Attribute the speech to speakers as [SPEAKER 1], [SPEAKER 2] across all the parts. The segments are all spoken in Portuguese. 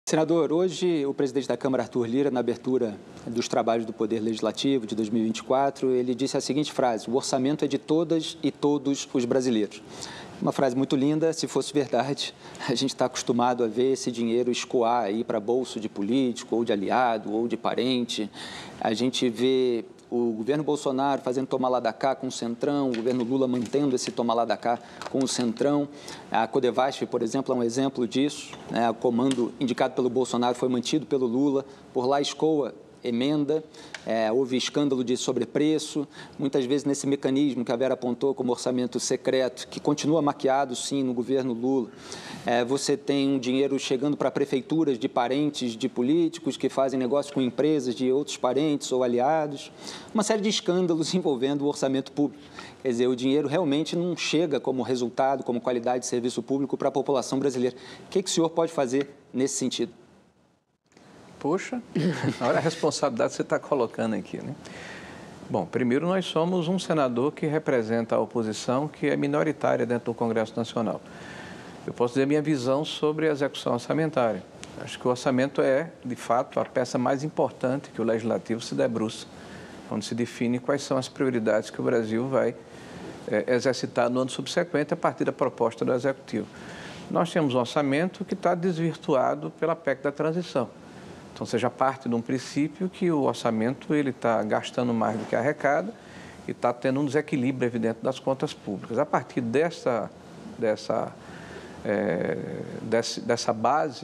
[SPEAKER 1] Senador, hoje o presidente da Câmara, Arthur Lira, na abertura dos trabalhos do Poder Legislativo de 2024, ele disse a seguinte frase: o orçamento é de todas e todos os brasileiros. Uma frase muito linda. Se fosse verdade, a gente está acostumado a ver esse dinheiro escoar aí para bolso de político, ou de aliado, ou de parente. A gente vê o governo Bolsonaro fazendo toma lá da cá com o Centrão, o governo Lula mantendo esse toma lá da cá com o Centrão. A Codevasf, por exemplo, é um exemplo disso, né? O comando indicado pelo Bolsonaro foi mantido pelo Lula, por lá escoa emenda, houve escândalo de sobrepreço, muitas vezes nesse mecanismo que a Vera apontou como orçamento secreto, que continua maquiado, sim, no governo Lula. Você tem um dinheiro chegando para prefeituras de parentes de políticos que fazem negócio com empresas de outros parentes ou aliados, uma série de escândalos envolvendo o orçamento público. Quer dizer, o dinheiro realmente não chega como resultado, como qualidade de serviço público para a população brasileira. O que o senhor pode fazer nesse sentido?
[SPEAKER 2] Poxa, olha a responsabilidade que você está colocando aqui, né? Bom, primeiro nós somos um senador que representa a oposição, que é minoritária dentro do Congresso Nacional. Eu posso dizer a minha visão sobre a execução orçamentária. Acho que o orçamento é, de fato, a peça mais importante que o Legislativo se debruça, onde se define quais são as prioridades que o Brasil vai exercitar no ano subsequente a partir da proposta do Executivo. Nós temos um orçamento que está desvirtuado pela PEC da transição. Então, você já parte de um princípio que o orçamento ele está gastando mais do que arrecada e está tendo um desequilíbrio evidente das contas públicas. A partir dessa base,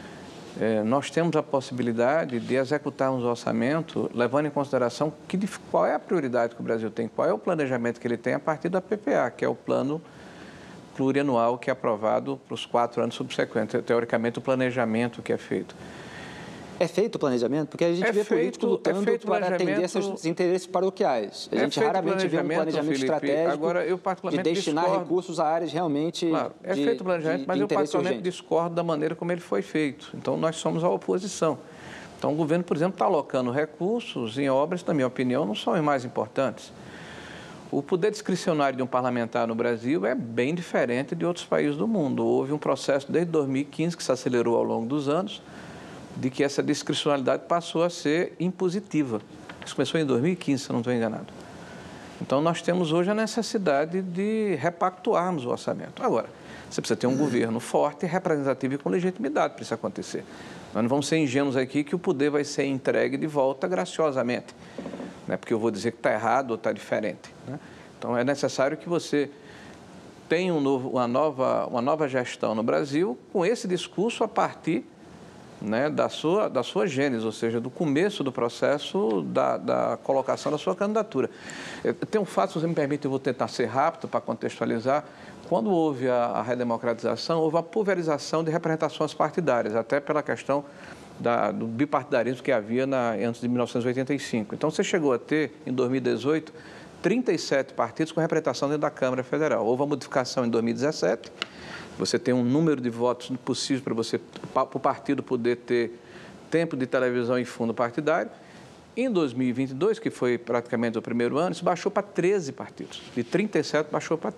[SPEAKER 2] nós temos a possibilidade de executarmos o orçamento levando em consideração qual é a prioridade que o Brasil tem, qual é o planejamento que ele tem a partir da PPA, que é o plano plurianual que é aprovado para os 4 anos subsequentes, teoricamente o planejamento que é feito.
[SPEAKER 1] É feito o planejamento? Porque a gente vê político lutando para atender seus interesses paroquiais. A gente raramente vê um planejamento estratégico. Agora, eu particularmente de destinar recursos a áreas realmente
[SPEAKER 2] claro, é feito o planejamento, mas eu particularmente discordo da maneira como ele foi feito. Então, nós somos a oposição. Então, o governo, por exemplo, está alocando recursos em obras, na minha opinião, não são as mais importantes. O poder discricionário de um parlamentar no Brasil é bem diferente de outros países do mundo. Houve um processo desde 2015 que se acelerou ao longo dos anos, de que essa discricionalidade passou a ser impositiva. Isso começou em 2015, se eu não estou enganado. Então, nós temos hoje a necessidade de repactuarmos o orçamento. Agora, você precisa ter um governo forte, representativo e com legitimidade para isso acontecer. Nós não vamos ser ingênuos aqui que o poder vai ser entregue de volta graciosamente, né? Porque eu vou dizer que está errado ou está diferente, né? Então, é necessário que você tenha uma nova gestão no Brasil com esse discurso a partir, né, da sua gênese, ou seja, do começo do processo da colocação da sua candidatura. Tem um fato, se você me permite, eu vou tentar ser rápido para contextualizar. Quando houve a redemocratização, houve a pulverização de representações partidárias, até pela questão do bipartidarismo que havia antes de 1985. Então, você chegou a ter, em 2018, 37 partidos com representação dentro da Câmara Federal. Houve a modificação em 2017, você tem um número de votos possível para o partido poder ter tempo de televisão e fundo partidário. Em 2022, que foi praticamente o primeiro ano, isso baixou para 13 partidos. De 37 baixou para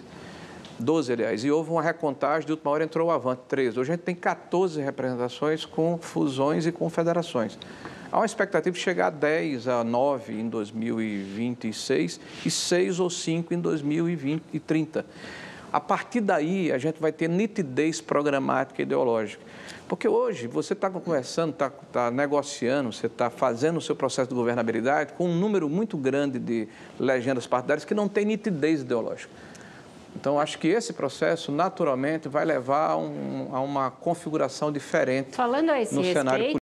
[SPEAKER 2] 12, aliás. E houve uma recontagem, de última hora entrou o Avante, 13. Hoje a gente tem 14 representações com fusões e confederações. Há uma expectativa de chegar a 10, a 9 em 2026 e 6 ou 5 em 2030. A partir daí, a gente vai ter nitidez programática e ideológica. Porque hoje, você está conversando, está negociando, você está fazendo o seu processo de governabilidade com um número muito grande de legendas partidárias que não tem nitidez ideológica. Então, acho que esse processo, naturalmente, vai levar a uma configuração diferente no cenário político.